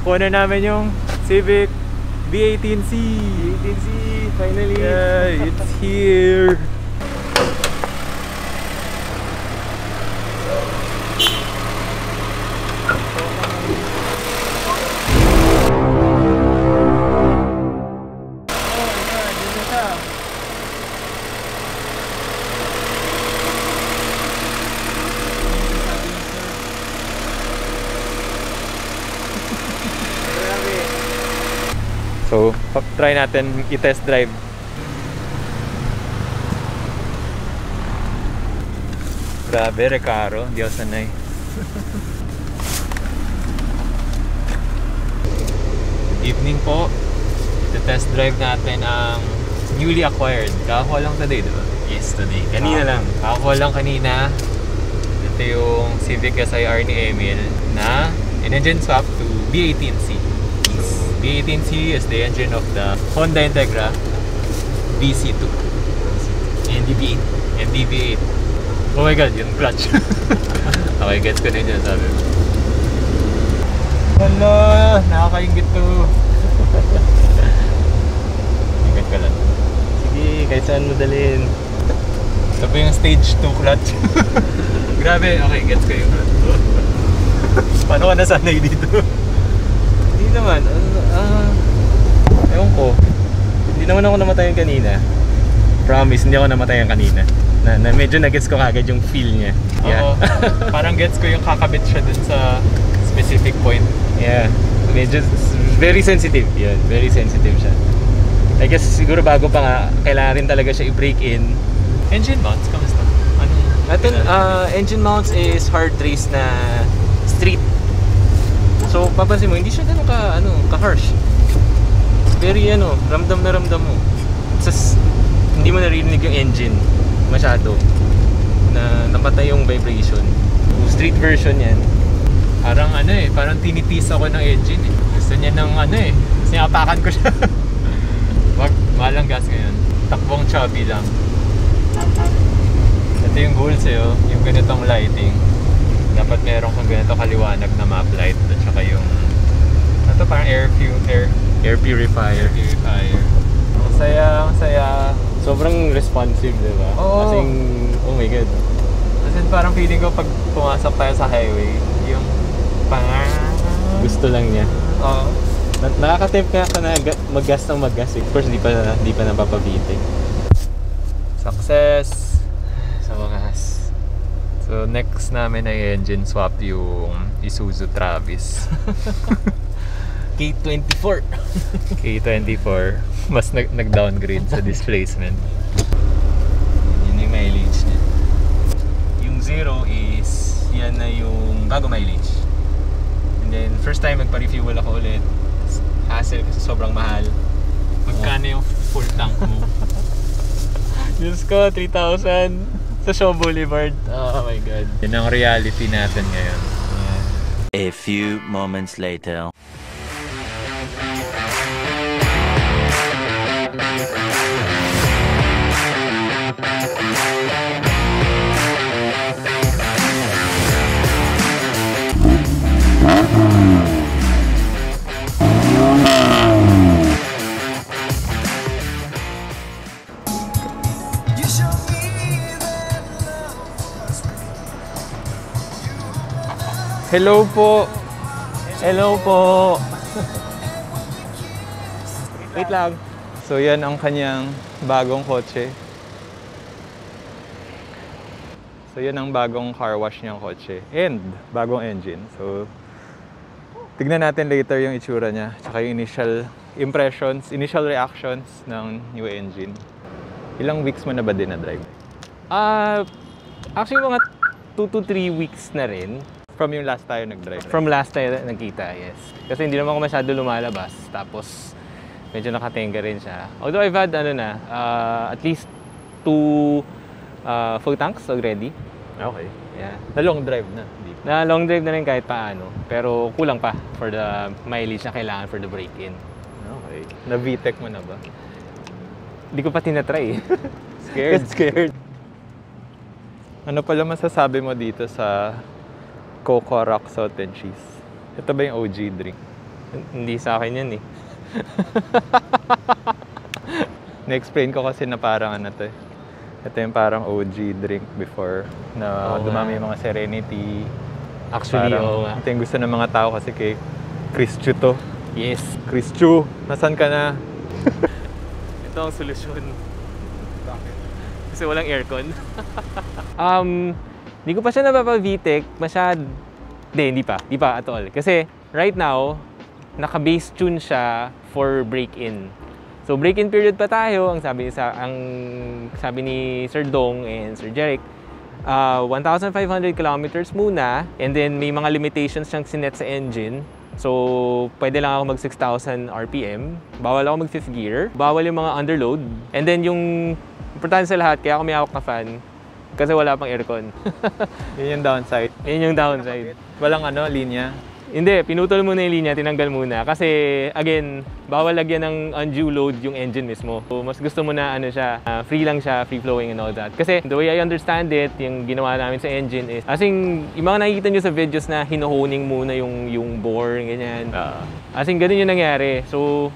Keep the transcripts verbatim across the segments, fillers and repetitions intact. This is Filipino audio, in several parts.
Nakuha na namin yung Civic B eighteen C. B eighteen C, finally. Yeah, it's here. So, try natin i-test drive. Grabe, Recaro. Di ako sanay. Good evening po. I-test drive natin ang newly acquired. Kakakuha lang today, diba? Yes, today. Kanina ah, lang. Kakakuha lang kanina. Ito yung Civic S I R ni Emil na in-engine swap to B eighteen C. B eighteen C is the engine of the Honda Integra V C two and D V eight and D V eight. Oh my god, yung clutch. Okay, gets ko din yun, sabi mo. Hala, nakakaingit to. Ingat ka lang. Sige, kahit saan mo dalhin. Ito po yung stage two clutch. Grabe, okay, gets ko yung clutch. Paano ka nasanay dito? Hindi naman, uh, ewan ko. Hindi naman ako namatayan kanina. Promise, hindi ako namatayan kanina. Na, na medyo na-gets ko kagad yung feel niya. Yeah. Oo, parang gets ko yung kakabit siya dun sa specific point. Yeah, medyo very sensitive. Yun, very sensitive siya. I guess siguro bago pa nga, kailangan rin talaga siya i-break in. Engine mounts, kamusta? Anong... Atin, uh, engine mounts is hard race na street. So, papansin mo, hindi siya ganun ka, ano, ka-harsh. Very, ano, ramdam na ramdam mo. Sas, hindi mo naririnig yung engine masyado. Na napatay yung vibration. Street version yan. Parang ano eh, parang tinitis ako ng engine eh. Gusto niya ng ano eh, sinapakan ko siya. Wag, malang gas ngayon. Takbong chubby lang. Ito yung goal sa'yo, yung ganitong lighting. Dapat meron kang ganito kaliwanag na map light at saka yung ito parang air air air purifier. Air purifier. Ang saya, ang saya. Sobrang responsive, di ba? Oo. Kasing, oh my god. Kasi parang feeling ko pag pumasok tayo sa highway, yung pang gusto lang niya. Oo. Na nakaka-tempt nga ka na mag-gas ng mag-gas. Of course, di pa, di pa napapabitin. Success! Sa wakas. So next namin ay engine swap yung Isuzu Travis. K twenty-four. K twenty-four. Mas nag-downgrade sa displacement. Yun yung mileage niya. Yung zero is, yan na yung bago mileage. And then first time magpa-refuel ako ulit. Hassle kasi sobrang mahal. Magkano yung full tank mo? Diyos ko, three thousand sa Shaw Boulevard. Oh my god. Yun ang reality natin ngayon. Yeah. A few moments later. Hello po. Hello po. Wait lang. So yan ang kanyang bagong kotse. So yan ang bagong car wash niyang kotse. And bagong engine. So tignan natin later yung itsura niya. Tsaka yung initial impressions, initial reactions ng new engine. Ilang weeks mo na ba din na-drive? Ah, uh, actually mga two to three weeks na rin. From yung last tayo nag-drive? From last tayo nagkita, yes. Kasi hindi naman ako masyado lumalabas. Tapos, medyo nakatenga rin siya. Although I've had, ano na, uh, at least two uh, full tanks already. Okay. Yeah. Na long drive na? Hindi. Na long drive na rin kahit paano. Pero kulang pa for the mileage na kailangan for the break-in. Okay. Na V TEC mo na ba? Hindi ko pa tinatry. Scared? Scared. Ano pala masasabi mo dito sa Coco Rock Salt and Cheese? Ito ba yung O G drink? Hindi sa akin yan eh. Na-explain ko kasi na parang ano to eh. Ito yung parang O G drink before na Oo dumami nga. yung mga Serenity. Actually, Parang, oo nga. ito yung gusto ng mga tao kasi kay Chris Chu to. Yes. Chris Chu, nasan ka na? Ito ang solusyon. Kasi walang aircon. um, hindi ko pa siya napapa-V TEC. Masyad... Hindi, hindi pa. Hindi pa at all. Kasi right now, naka-base tune siya for break-in. So break-in period pa tayo. Ang sabi, sa, ang sabi ni Sir Dong and Sir Jeric, uh, one thousand five hundred kilometers muna. And then may mga limitations siyang sinet sa engine. So, pwede lang ako mag six thousand R P M. Bawal ako mag fifth gear. Bawal yung mga underload. And then yung importante sa lahat, kaya ako may hawak na fan, kasi wala pang aircon. Yun yung downside. Yun yung downside. Walang ano, linya. Hindi, pinutol muna yung linya, tinanggal muna. Kasi, again, bawal lagyan ng undue load yung engine mismo. So, mas gusto mo na ano siya, uh, free lang siya, free flowing and all that. Kasi, the way I understand it, yung ginawa namin sa engine is, as in, yung mga nakikita nyo sa videos na hinohoning muna yung, yung bore, ganyan. Uh, As in, ganun yung nangyari. So,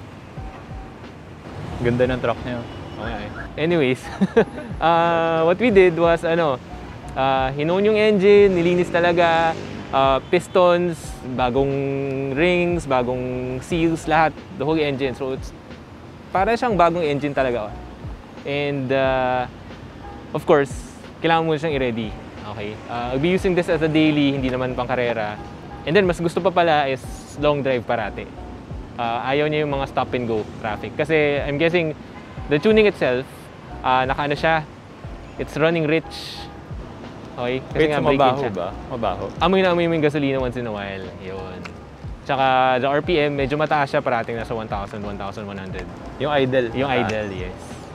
ganda ng truck niya. okay. Anyways, uh, what we did was, ano, uh, hinone yung engine, nilinis talaga, uh, pistons, bagong rings, bagong seals, lahat, the whole engine. So, it's para siyang bagong engine talaga. And, uh, of course, kailangan mo siyang i-ready. Okay? Uh, I'll be using this as a daily, hindi naman pang karera. And then, mas gusto pa pala is long drive parate. Uh, ayaw niya yung mga stop and go traffic. Kasi, I'm guessing, the tuning itself, uh, naka ano siya, it's running rich. Okay? Kasi Wait, nga, so break-in mabaho siya. ba? Mabaho. Amoy na amoy mo yung gasolina once in a while. Yun. Tsaka the R P M, medyo mataas siya, parating nasa one thousand, one thousand one hundred. Yung idle. Yung mataas. idle, yes.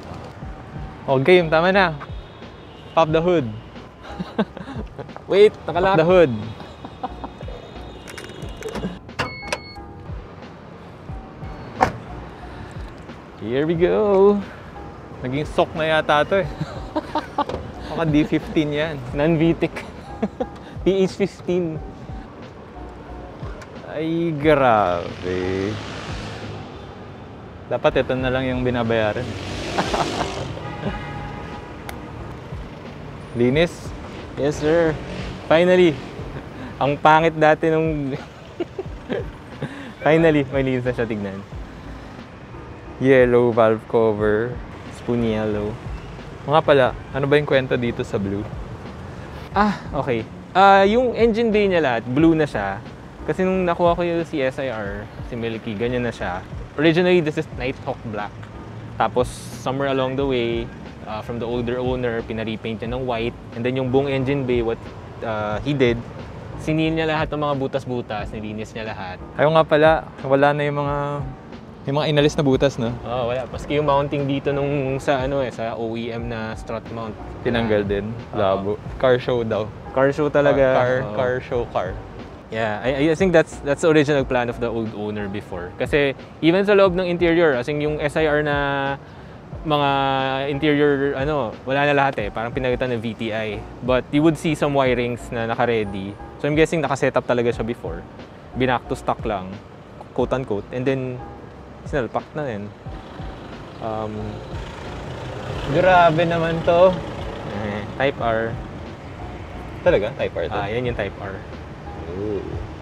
Okay, tama na. Pop the hood. Wait, Pop nakalock. the hood. Here we go. Naging sock na yata ito eh. Baka D fifteen yan. Non-V TEC. P H fifteen. Ay, grabe. Dapat ito na lang yung binabayaran. Linis. Yes, sir. Finally. Ang pangit dati nung... Finally, may linis na siya, tignan. Yellow valve cover. Spoon yellow. Mga pala, ano ba yung kwento dito sa blue? Ah, okay. Ah, yung engine bay niya lahat, blue na siya. Kasi nung nakuha ko yung si S I R, si Milky, ganyan na siya. Originally, this is Nighthawk Black. Tapos, somewhere along the way, uh, from the older owner, pinarepaint niya ng white. And then yung buong engine bay, what uh, he did, sinil niya lahat ng mga butas-butas, nilinis niya lahat. Ayaw nga pala, wala na yung mga yung mga inalis na butas, no? Oh, wala. Paski yung mounting dito nung sa ano eh, sa O E M na strut mount. Tinanggal din. Labo. Car show daw. Car show talaga. Car, Oo. car show car. Yeah, I, I think that's that's the original plan of the old owner before. Kasi even sa loob ng interior, as in yung S I R na mga interior, ano, wala na lahat eh. Parang pinagalitan ng V T I. But you would see some wirings na naka-ready. So I'm guessing naka-setup talaga siya before. Binak to stock lang, quote-unquote. And then, sinalpak na din. Um, Grabe naman to. eh, Type R. Talaga? Type R to? Ah, yan yung Type R. Ooh.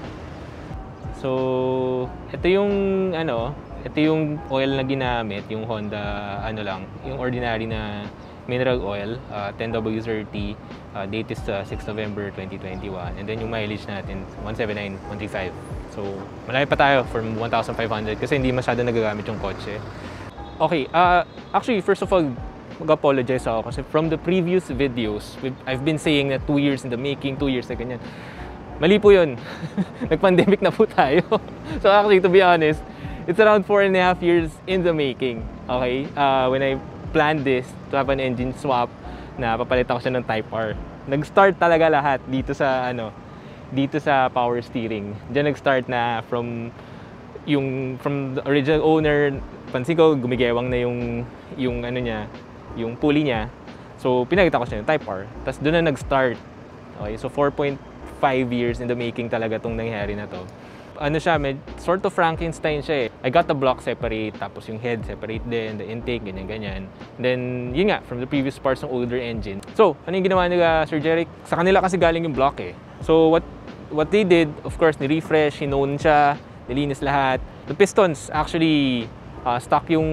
So, ito yung ano, ito yung oil na ginamit, yung Honda ano lang, yung ordinary na mineral oil, uh, ten W thirty, uh, date is uh, sixth November twenty twenty-one, and then yung mileage natin one seventy-nine, one thirty-five. So, malayo pa tayo from one thousand five hundred kasi hindi masyado nagagamit yung kotse. Okay, uh, actually, first of all, mag-apologize ako kasi from the previous videos, we've, I've been saying na two years in the making, two years na ganyan. Mali po yun. Nag-pandemic na po tayo. So actually, to be honest, it's around four and a half years in the making. Okay? Uh, when I planned this to have an engine swap, na papalitan ko siya ng Type R. Nag-start talaga lahat dito sa ano, dito sa power steering. Diyan nag-start na from yung from the original owner, pansin ko gumigewang na yung yung ano niya, yung pulley niya. So pinakita ko siya ng Type R. Tapos doon na nag-start. Okay, so four point five years in the making talaga tong nangyari na to. Ano siya, med, sort of Frankenstein siya eh. I got the block separate, tapos yung head separate din, the intake, ganyan-ganyan. Then, yun nga, from the previous parts ng older engine. So, ano yung ginawa nila, Sir Jeric? Sa kanila kasi galing yung block eh. So, what what they did, of course, ni-refresh, hinone siya, nilinis lahat. The pistons, actually, uh, stock yung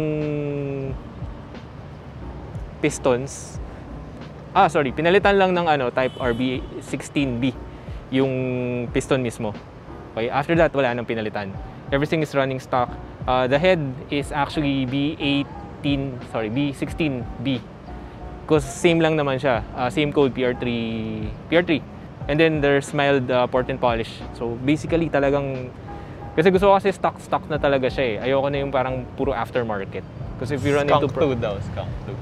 pistons. Ah, sorry, pinalitan lang ng ano, type R B sixteen B, yung piston mismo. Okay, after that, wala nang pinalitan. Everything is running stock. Uh, the head is actually B eighteen, sorry, B sixteen B. Because same lang naman siya. Uh, same code, P R three. P R three. And then there's mild uh, port and polish. So basically talagang, kasi gusto ko kasi stock-stock na talaga siya eh. Ayoko na yung parang puro aftermarket. Because if you run Skunk into... Skunk two daw, skunk two.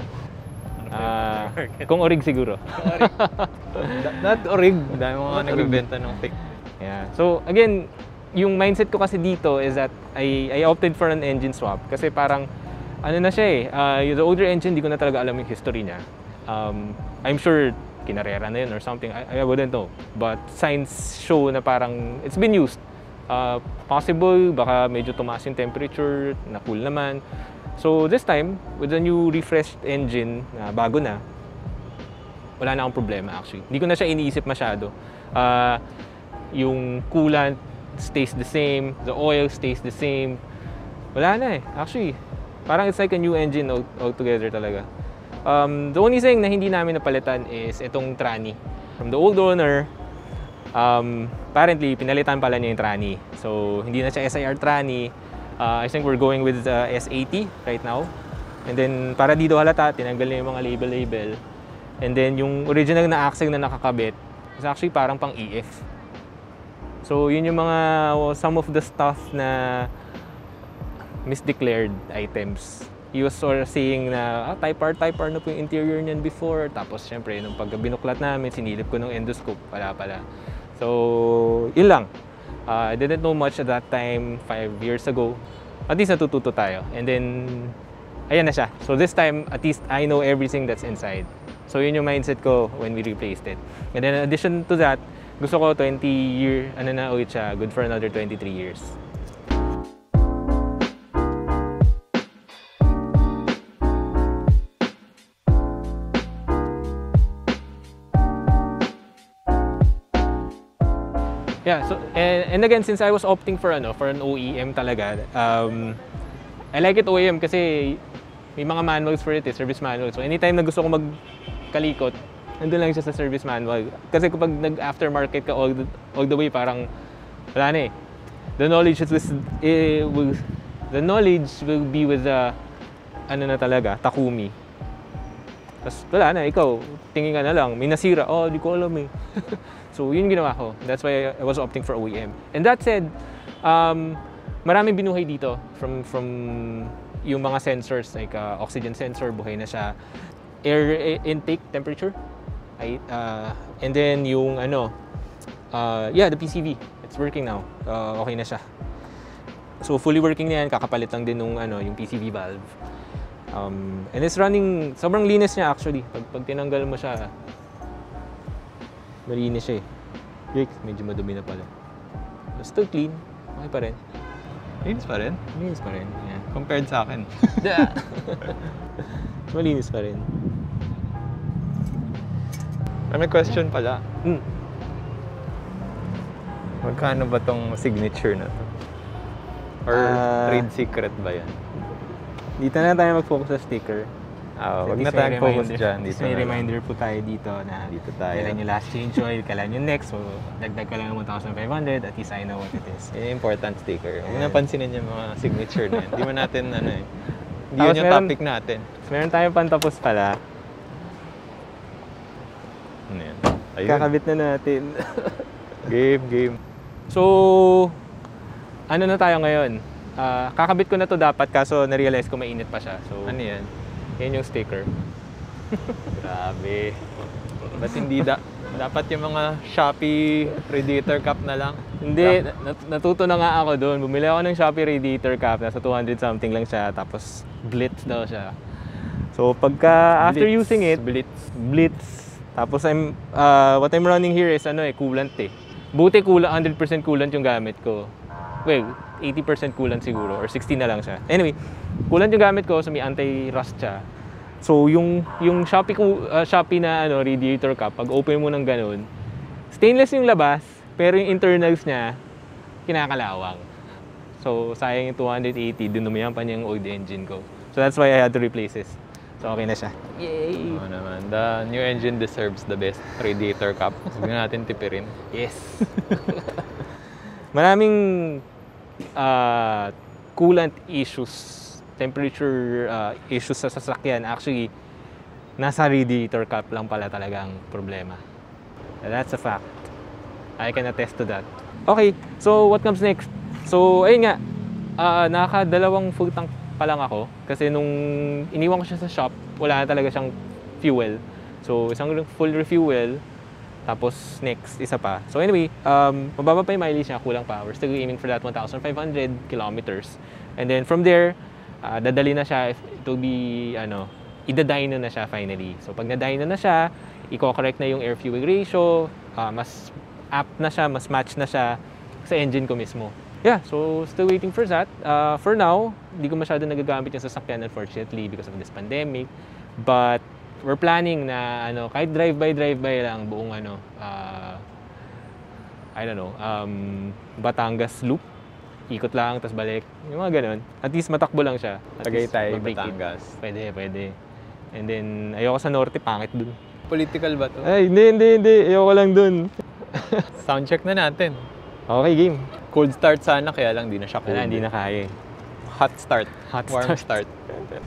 Uh, kung orig siguro. Kung orig. Not orig. Dahil mga nagbibenta ng fake. Yeah. So again, yung mindset ko kasi dito is that I, I opted for an engine swap kasi parang ano na siya eh, uh, the older engine, di ko na talaga alam yung history niya. Um, I'm sure kinarera na yun or something, I, I wouldn't know. But signs show na parang it's been used. Uh, possible, baka medyo tumaas yung temperature, na cool naman. So this time, with the new refreshed engine na bago na, wala na akong problema actually. Hindi ko na siya iniisip masyado. Uh, yung coolant stays the same, the oil stays the same. Wala na eh. Actually, parang it's like a new engine all, altogether talaga. Um, the only thing na hindi namin napalitan is itong tranny. From the old owner, um, apparently, pinalitan pala niya yung tranny. So, hindi na siya S I R tranny. Uh, I think we're going with uh, S eighty right now. And then, para dito halata, tinanggal niya yung mga label-label. And then, yung original na axle na nakakabit is actually parang pang E F. So, yun yung mga, well, some of the stuff na misdeclared items. He was sort of saying na, ah, Type R, Type R na po yung interior niyan before. Tapos, syempre, nung pag binuklat namin, sinilip ko ng endoscope, pala pala. So, yun lang. Uh, I didn't know much at that time, five years ago. At least natututo tayo. And then, ayan na siya. So, this time, at least I know everything that's inside. So, yun yung mindset ko when we replaced it. And then, in addition to that, gusto ko twenty year, ano na ulit siya, good for another twenty-three years. Yeah, so and, and again, since I was opting for ano, for an O E M talaga, um, I like it O E M kasi may mga manuals for it, eh, service manuals. So anytime na gusto ko magkalikot, nandun lang siya sa service manual. Kasi kapag nag-aftermarket ka all the, all the way, parang wala na eh. The knowledge is with, eh, will, the knowledge will be with the, ano na talaga, Takumi. Tapos wala na, ikaw, tingin ka na lang, may nasira, oh, di ko alam eh. So yun ginawa ko. That's why I was opting for O E M. And that said, um, maraming binuhay dito from, from yung mga sensors, like uh, oxygen sensor, buhay na siya. Air intake temperature. I, uh, and then yung ano, uh, yeah, the P C V, it's working now. Uh, okay na siya. So fully working na yan, kakapalit lang din nung ano, yung P C V valve. Um, and it's running, sobrang linis niya actually. Pag, pag tinanggal mo siya, malinis siya eh. Jake, medyo madumi na pala. But still clean, okay pa rin. Linis pa rin? Malinis pa rin, yeah. Compared sa akin. Malinis pa rin. May question pala. Mm. Magkano ba tong signature na to? Or Uh, trade secret ba yan? Dito na tayo mag-focus sa sticker. Ah, wag At na least may tayong focus reminder- dyan. at least Dito may na lang. reminder po tayo dito na Dito tayo. kailan yung last change oil, kailan yung next. So, dagdag ka lang ng one thousand five hundred. At least I know what it is. Yan yung important sticker. Huwag Yeah. na pansinin yung mga signature na yan. Hindi mo natin ano eh. Hindi Tapos yun yung meron- topic natin. So, meron tayong pantapos pala. Ano yan? Ayun. Kakabit na natin. Game, game. So, ano na tayo ngayon? Ah, kakabit ko na to dapat kaso na-realize ko mainit pa siya. So, Ano yan? yan yung sticker. Grabe. Ba't hindi da dapat yung mga Shopee radiator cup na lang? Hindi, nat- natuto na nga ako doon. Bumili ako ng Shopee radiator cap, nasa two hundred something lang siya, tapos Blitz daw siya. So pagka after Blitz. using it, Blitz. Blitz. Tapos I'm uh, what I'm running here is ano eh, coolant eh. Buti coolant, one hundred percent coolant yung gamit ko. well, eighty percent coolant siguro or sixty na lang siya. Anyway, coolant yung gamit ko, so may anti-rust siya. So yung yung Shopee uh, Shopee na ano radiator cap, pag open mo ng ganun, stainless yung labas, pero yung internals niya kinakalawang. So sayang yung two eighty, dinumihan pa niya yung old engine ko. So that's why I had to replace this. So okay na siya. Yay! Oo naman. The new engine deserves the best radiator cap. Huwag na natin tipirin. Yes. Maraming uh, coolant issues, temperature uh, issues sa sasakyan. Actually, nasa radiator cap lang pala talagang problema. That's a fact. I can attest to that. Okay, so what comes next? So, ayun nga, uh, nakakadalawang full tank pa lang ako kasi nung iniwan ko siya sa shop, wala na talaga siyang fuel. So, isang full refuel, tapos next, isa pa. So anyway, um, mababa pa yung mileage niya, kulang pa. We're still aiming for that one thousand five hundred kilometers. And then from there, uh, dadali na siya, it will be, ano, ida-dyno na siya finally. So pag na-dyno na siya, i-correct na yung air-fuel ratio, uh, mas apt na siya, mas match na siya sa engine ko mismo. Yeah, so still waiting for that. Uh, for now, hindi ko masyado nagagamit yung sasakyan unfortunately because of this pandemic. But we're planning na ano, kahit drive-by drive-by lang buong ano, uh, I don't know, um, Batangas loop. Ikot lang, tapos balik. Yung mga ganun. At least matakbo lang siya. At least Tagaytay, mabreak it. Batangas. Pwede, pwede. And then, ayoko sa norte, pangit dun. Political ba to? Ay, hindi, hindi, hindi. Ayoko lang dun. Soundcheck na natin. Okay, game. Cold start sana, kaya lang di na siya cold. Wala, hindi na kaya eh. Hot start. Hot Warm start. start.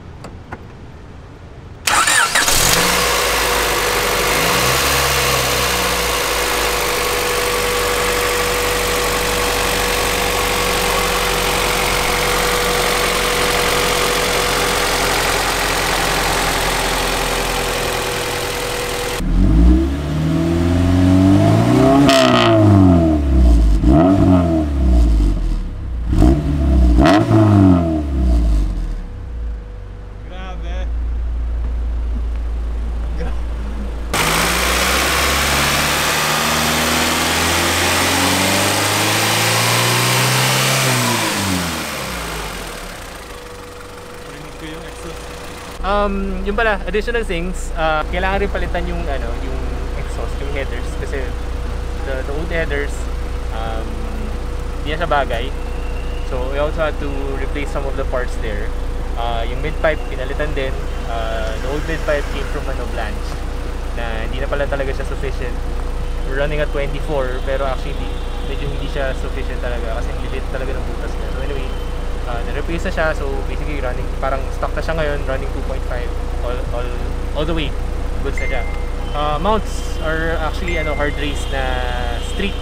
Um, yung pala, additional things, uh, kailangan rin palitan yung ano, yung exhaust, yung headers kasi the, the old headers um, hindi na siya bagay. So we also had to replace some of the parts there. Uh, yung mid-pipe pinalitan din. Uh, the old mid-pipe came from ano, Blanch na hindi na pala talaga siya sufficient. We're running at twenty-four pero actually medyo hindi siya sufficient talaga kasi lilit talaga ng butas niya. So anyway, Uh, na-replace na siya, so basically running, parang stock na siya ngayon, running two point five all, all, all the way, goods na siya. Uh, mounts are actually ano, hard race na street,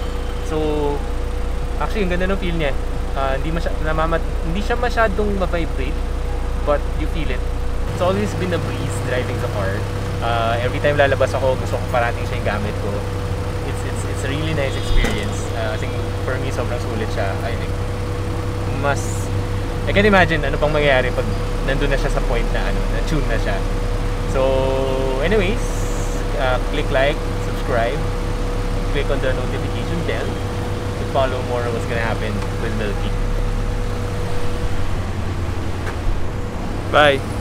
so actually ang ganda ng feel niya. Uh, hindi, masya, namamat, hindi siya masyadong ma-vibrate, but you feel it. It's always been a breeze driving the car. Uh, every time lalabas ako, gusto ko parating siya yung gamit ko. It's, it's, it's a really nice experience. Uh, I think for me, sobrang sulit siya. I think mas I can imagine ano pang mangyayari pag nandun na siya sa point na ano, na tune na siya. So anyways, uh, click like, subscribe, click on the notification bell to follow more of what's gonna happen with Milky. Bye!